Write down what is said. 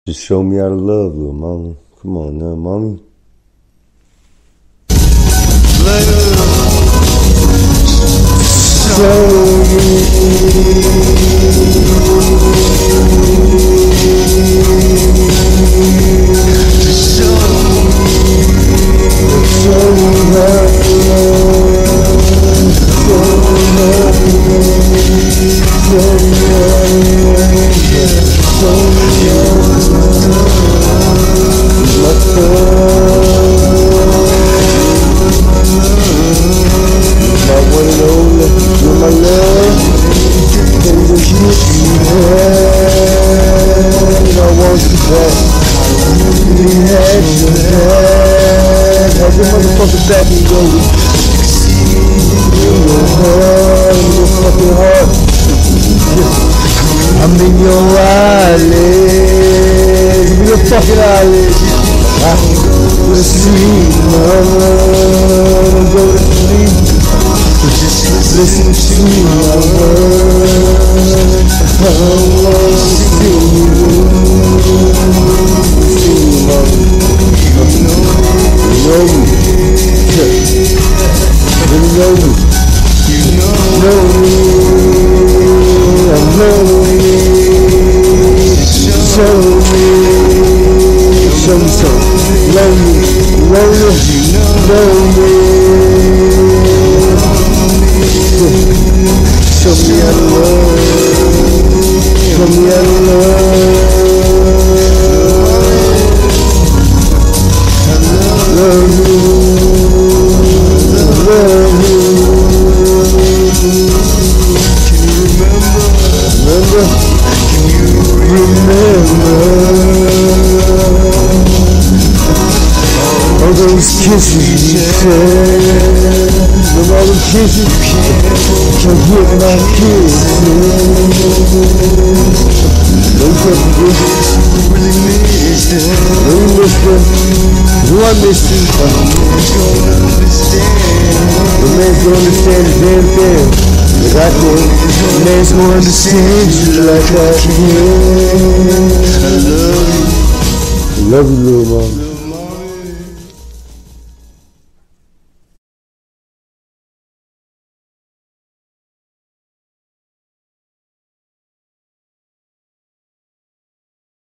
Just show me how to love, little mama. Come on now, mommy. Have your motherfucking back and go in your heart, in your fucking heart. I'm in your eyelids, in your fucking eyelids. Go to sleep, mama, go to sleep. Listen to my words. I want to see you. All those kisses you said, all those kisses, can't get my kisses. Don't get the kisses, really miss them. Really miss them. Who I miss you? The man's gonna understand the damn thing. Like I can. The man's gonna understand you like I can. I love you. I love you, little mama.